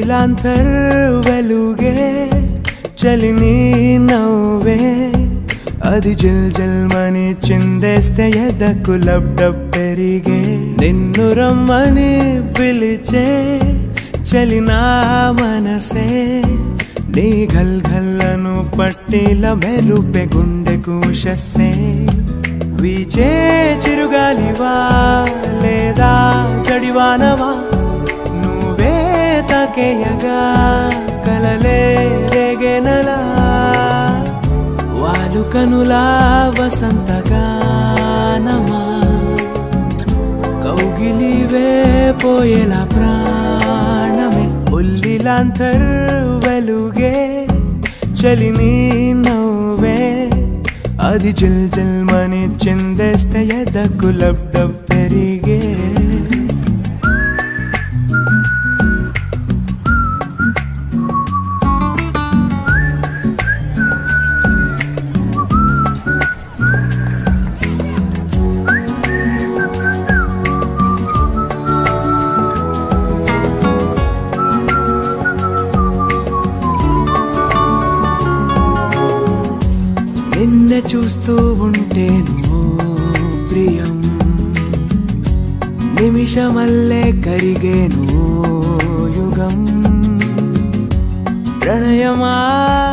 ఉల్లిలాంతర్ వెలుగే చలిని నవ్వే అది జిల్ జిల్ మని చిందేస్తే ఎదకు లబ్డబ్ పెరిగే నిన్ను రమ్మని పిలిచే చలినా మనసే నీ ఘల్ ఘల్లను పట్టిల మెరుపే గుండెకు షస్సే వీచే చిరుగాలివా లేదా జడివానవా నువ్వే తాకేయగా కలలే రేగెనలా వాలు కనులా వసంతగానమా కౌగిలివే పోయేలా ప్రాణమే ఉల్లిలాంతర్ వెలుగే చలిని నవ్వే అది జిల్ జిల్ మని చిందేస్తే ఎదకు లబ్డబ్ పెరిగే నిన్నే చూస్తూ ఉంటేను ప్రియం నిమిషమల్లే కరిగేను యుగం ప్రణయమా